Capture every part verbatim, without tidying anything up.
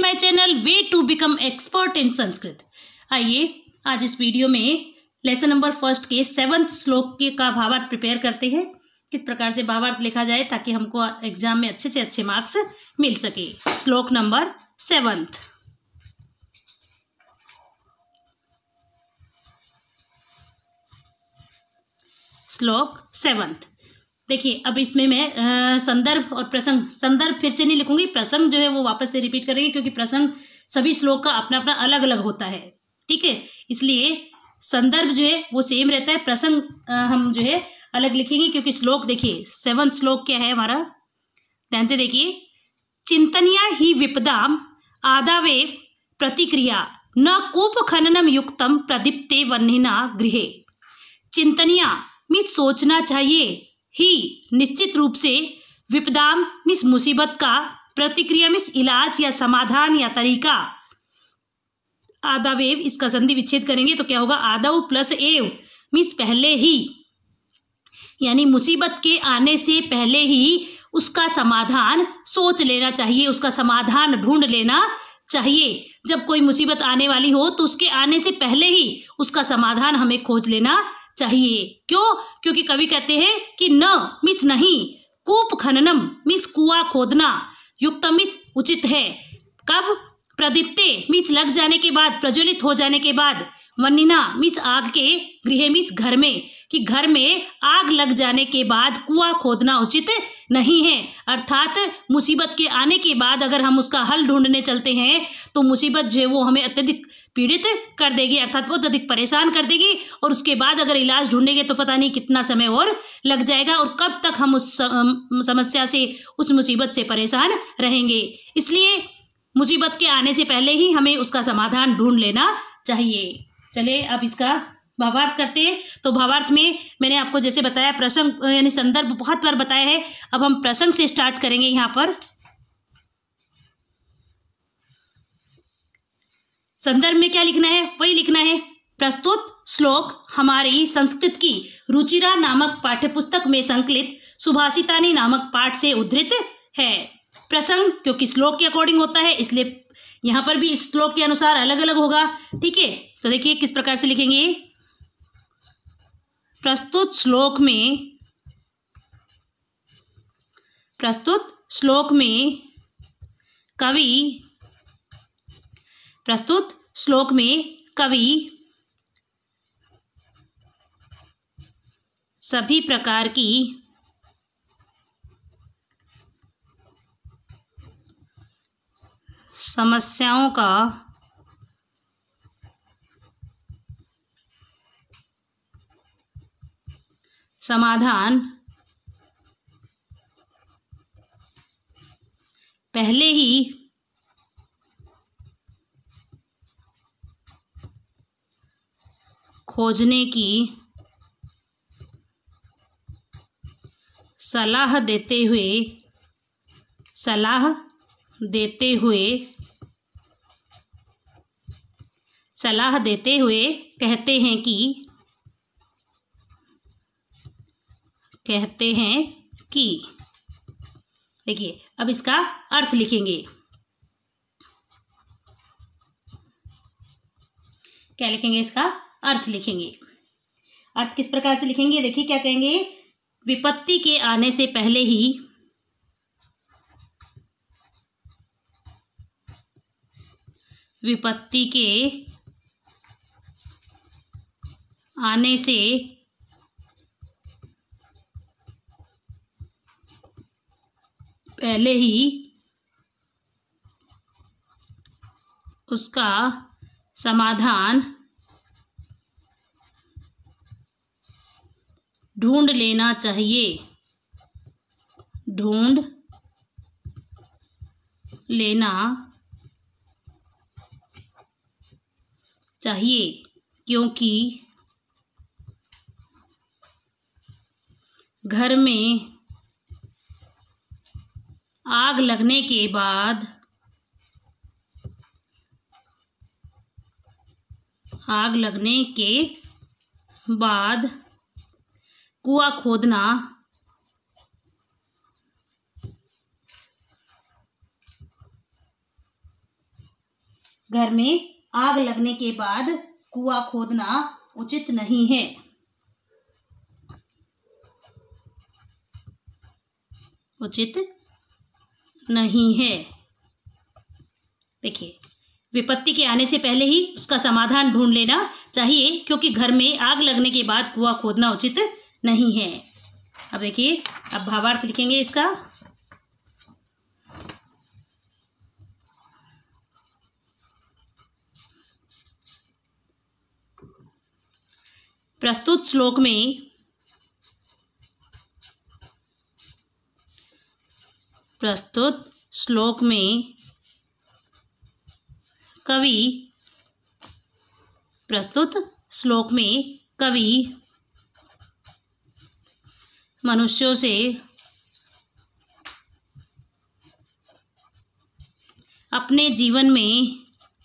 My channel way to become expert in Sanskrit. आइए आज इस वीडियो में लेसन नंबर फर्स्ट के सेवंथ श्लोक के का भावार्थ प्रिपेयर करते हैं। किस प्रकार से भावार्थ लिखा जाए ताकि हमको एग्जाम में अच्छे से अच्छे मार्क्स मिल सके। श्लोक नंबर सेवंथ। श्लोक सेवंथ देखिए, अब इसमें मैं आ, संदर्भ और प्रसंग, संदर्भ फिर से नहीं लिखूंगी, प्रसंग जो है वो वापस से रिपीट करेंगे क्योंकि प्रसंग सभी श्लोक का अपना अपना अलग अलग होता है। ठीक है, इसलिए संदर्भ जो है वो सेम रहता है, प्रसंग आ, हम जो है अलग लिखेंगे क्योंकि श्लोक देखिए सेवंथ श्लोक क्या है हमारा, ध्यान से देखिए। चिंतनिया ही विपदाम आदावे प्रतिक्रिया न कूप खननम युक्तम प्रदीप्ते वह्निना गृहे। चिंतनिया मीन्स सोचना चाहिए, ही निश्चित रूप से, विपदाम मीन्स मुसीबत का, प्रतिक्रिया मीन्स इलाज या समाधान या तरीका। आदावेव इसका संधि विच्छेद करेंगे तो क्या होगा, आदव प्लस एव मीन्स पहले ही, यानी मुसीबत के आने से पहले ही उसका समाधान सोच लेना चाहिए, उसका समाधान ढूंढ लेना चाहिए। जब कोई मुसीबत आने वाली हो तो उसके आने से पहले ही उसका समाधान हमें खोज लेना चाहिए। क्यों? क्योंकि कवि कहते हैं कि न मीन्स नहीं, कूप खननम मीन्स कुआं खोदना, युक्तम मीन्स उचित है, कब, प्रदीप्ते मीन्स लग जाने के बाद, प्रज्वलित हो जाने के बाद, वह्निना मीन्स आग के, गृह मीन्स घर में, कि घर में आग लग जाने के बाद कुआं खोदना उचित नहीं है। अर्थात मुसीबत के आने के बाद अगर हम उसका हल ढूंढने चलते हैं तो मुसीबत जो है वो हमें अत्यधिक पीड़ित कर देगी, अर्थात बहुत अधिक परेशान कर देगी, और उसके बाद अगर इलाज ढूंढेंगे तो पता नहीं कितना समय और लग जाएगा और कब तक हम उस समस्या से, उस मुसीबत से परेशान रहेंगे। इसलिए मुसीबत के आने से पहले ही हमें उसका समाधान ढूंढ लेना चाहिए। चलिए अब इसका भावार्थ करते हैं। तो भावार्थ में मैंने आपको जैसे बताया प्रसंग यानी संदर्भ बहुत बार बताया है, अब हम प्रसंग से स्टार्ट करेंगे। यहाँ पर संदर्भ में क्या लिखना है, वही लिखना है। प्रस्तुत श्लोक हमारी संस्कृत की रुचिरा नामक पाठ्यपुस्तक में संकलित सुभाषितानी नामक पाठ से उद्धृत है। प्रसंग क्योंकि श्लोक के अकॉर्डिंग होता है इसलिए यहाँ पर भी इस श्लोक के अनुसार अलग अलग होगा। ठीक है, तो देखिए किस प्रकार से लिखेंगे। प्रस्तुत श्लोक में, प्रस्तुत श्लोक में कवि, प्रस्तुत श्लोक में कवि सभी प्रकार की समस्याओं का समाधान पहले ही खोजने की सलाह देते हुए, सलाह देते हुए, सलाह देते हुए कहते हैं कि, कहते हैं कि देखिए अब इसका अर्थ लिखेंगे। क्या लिखेंगे, इसका अर्थ लिखेंगे। अर्थ किस प्रकार से लिखेंगे, देखिए क्या कहेंगे। विपत्ति के आने से पहले ही, विपत्ति के आने से पहले ही उसका समाधान ढूंढ लेना चाहिए, ढूंढ लेना चाहिए क्योंकि घर में आग लगने के बाद, आग लगने के बाद कुआं खोदना घर में आग लगने के बाद कुआं खोदना उचित नहीं है। उचित नहीं है। देखिए, विपत्ति के आने से पहले ही उसका समाधान ढूंढ लेना चाहिए, क्योंकि घर में आग लगने के बाद कुआं खोदना उचित नहीं है। अब देखिए, अब भावार्थ लिखेंगे इसका। प्रस्तुत श्लोक में प्रस्तुत श्लोक में कवि प्रस्तुत श्लोक में कवि मनुष्यों से अपने जीवन में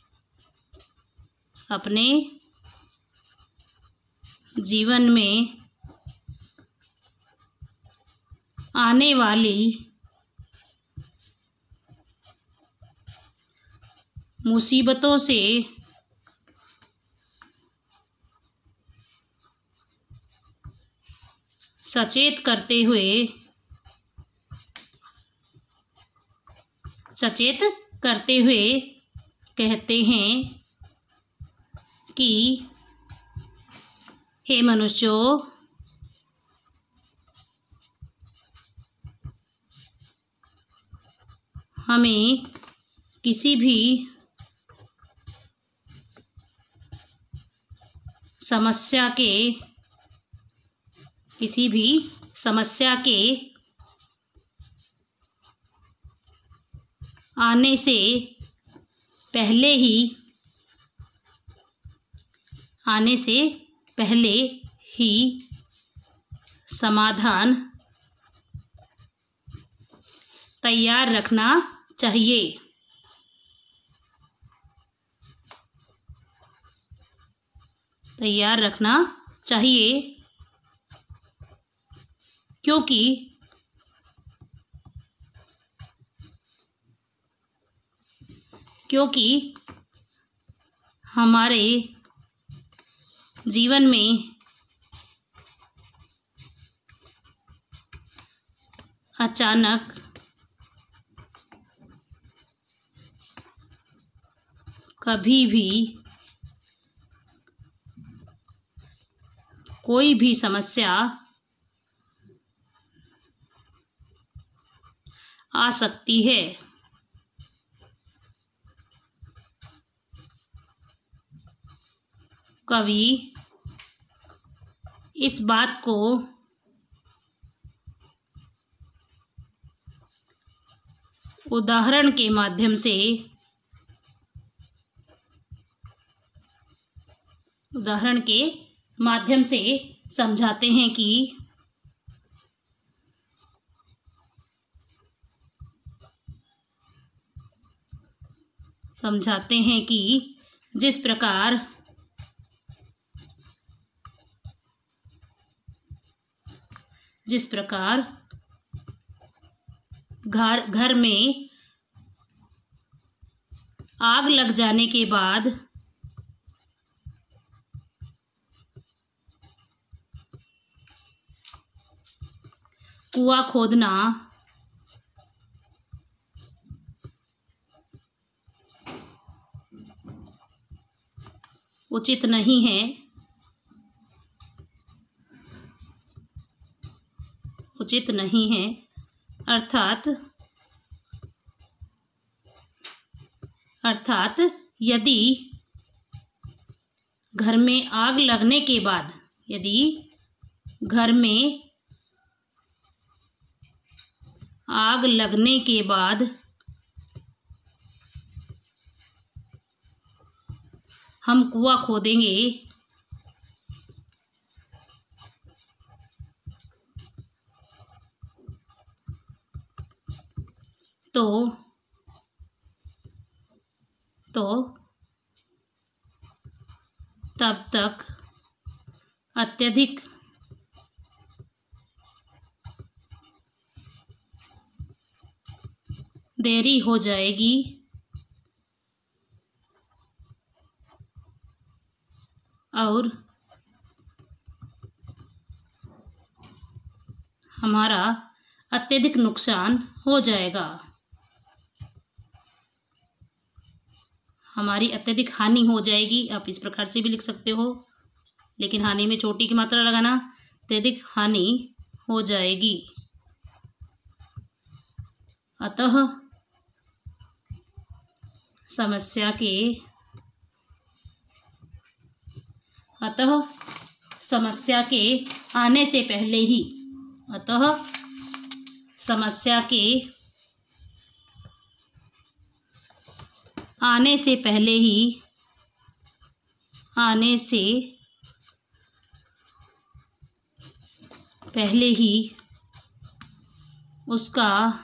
अपने जीवन में आने वाली मुसीबतों से सचेत करते हुए सचेत करते हुए कहते हैं कि हे मनुष्यों, हमें किसी भी समस्या के किसी भी समस्या के आने से पहले ही आने से पहले ही समाधान तैयार रखना चाहिए। तैयार रखना चाहिए क्योंकि क्योंकि हमारे जीवन में अचानक कभी भी कोई भी समस्या आ सकती है। कवि इस बात को उदाहरण के माध्यम से उदाहरण के माध्यम से समझाते हैं कि समझाते हैं कि जिस प्रकार जिस प्रकार घर घर में आग लग जाने के बाद कुआं खोदना उचित नहीं है उचित नहीं है अर्थात अर्थात यदि घर में आग लगने के बाद यदि घर में आग लगने के बाद हम कुआं खोदेंगे तो तो तब तक अत्यधिक देरी हो जाएगी और हमारा अत्यधिक नुकसान हो जाएगा, हमारी अत्यधिक हानि हो जाएगी। आप इस प्रकार से भी लिख सकते हो, लेकिन हानि में चोटी की मात्रा लगाना, अत्यधिक हानि हो जाएगी। अतः समस्या के अतः समस्या के आने से पहले ही अतः समस्या के आने से पहले ही आने से पहले ही उसका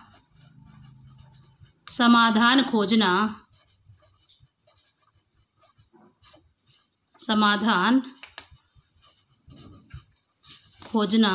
समाधान खोजना समाधान खोजना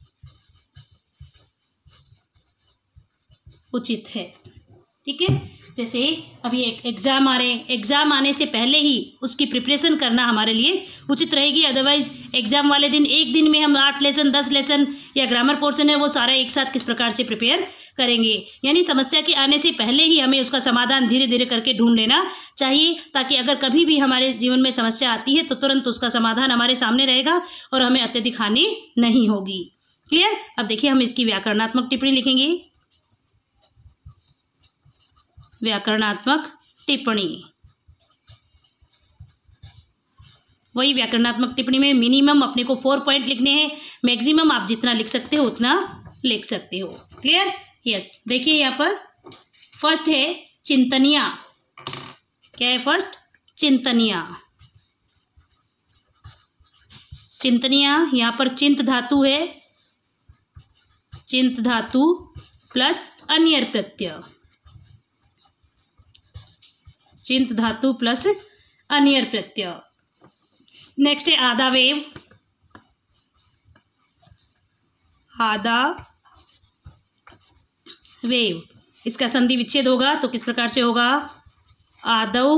उचित है। ठीक है, जैसे अभी एक एग्ज़ाम आ रहे हैं, एग्ज़ाम आने से पहले ही उसकी प्रिपरेशन करना हमारे लिए उचित रहेगी। अदरवाइज एग्ज़ाम वाले दिन एक दिन में हम आठ लेसन दस लेसन या ग्रामर पोर्शन है वो सारा एक साथ किस प्रकार से प्रिपेयर करेंगे। यानी समस्या के आने से पहले ही हमें उसका समाधान धीरे धीरे करके ढूंढ लेना चाहिए, ताकि अगर कभी भी हमारे जीवन में समस्या आती है तो तुरंत उसका समाधान हमारे सामने रहेगा और हमें अत्यधिक हानि नहीं होगी। क्लियर। अब देखिए हम इसकी व्याकरणात्मक टिप्पणी लिखेंगे। व्याकरणात्मक टिप्पणी, वही व्याकरणात्मक टिप्पणी में मिनिमम अपने को फोर पॉइंट लिखने हैं, मैक्सिमम आप जितना लिख सकते हो उतना लिख सकते हो। क्लियर। यस, देखिए यहाँ पर फर्स्ट है चिंतनीय। क्या है फर्स्ट? चिंतनीय। चिंतनीय, यहाँ पर चिंत धातु है, चिंत धातु प्लस अन्यर प्रत्यय, चिंत धातु प्लस अन्यर प्रत्यय। नेक्स्ट है आदावेव। आदा वेव, इसका संधि विच्छेद होगा तो किस प्रकार से होगा? आदव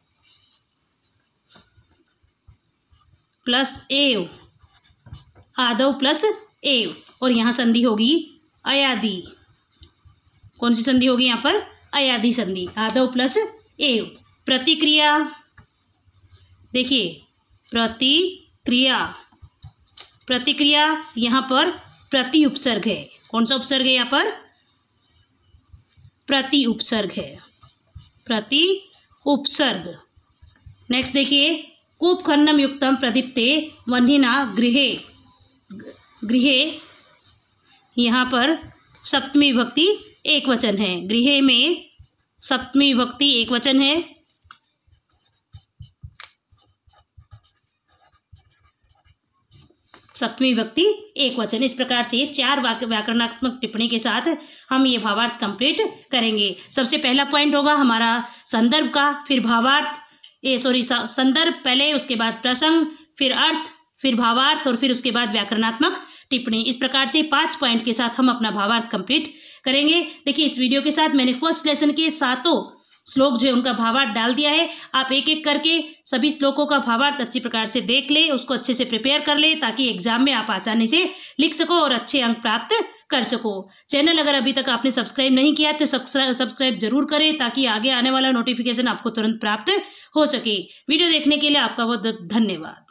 प्लस एव, आदव प्लस एव, और यहाँ संधि होगी अयादि। कौन सी संधि होगी यहाँ पर? अयादि संधि, आदव प्लस एव। प्रतिक्रिया, देखिए प्रतिक्रिया, प्रतिक्रिया यहाँ पर प्रति उपसर्ग है। कौन सा उपसर्ग है यहाँ पर? प्रति उपसर्ग है, प्रति उपसर्ग। नेक्स्ट देखिए कूप खन्नम युक्तम प्रदीप्ते वह्निना गृहे, गृहे यहाँ पर सप्तमी विभक्ति एक वचन है, गृहे में सप्तमी विभक्ति एक वचन है। सप्तमी विभक्ति एक वचन। इस प्रकार से चार व्याकरणात्मक टिप्पणी के साथ हम ये भावार्थ कंप्लीट करेंगे। सबसे पहला पॉइंट होगा हमारा संदर्भ का, फिर भावार्थ, ये सॉरी संदर्भ पहले, उसके बाद प्रसंग, फिर अर्थ, फिर भावार्थ और फिर उसके बाद व्याकरणात्मक टिप्पणी। इस प्रकार से पांच पॉइंट के साथ हम अपना भावार्थ कंप्लीट करेंगे। देखिए इस वीडियो के साथ मैंने फर्स्ट लेसन के सातों श्लोक जो है उनका भावार्थ डाल दिया है। आप एक एक करके सभी श्लोकों का भावार्थ अच्छी प्रकार से देख ले, उसको अच्छे से प्रिपेयर कर ले, ताकि एग्जाम में आप आसानी से लिख सको और अच्छे अंक प्राप्त कर सको। चैनल अगर अभी तक आपने सब्सक्राइब नहीं किया तो सब्सक्राइब जरूर करें, ताकि आगे आने वाला नोटिफिकेशन आपको तुरंत प्राप्त हो सके। वीडियो देखने के लिए आपका बहुत धन्यवाद।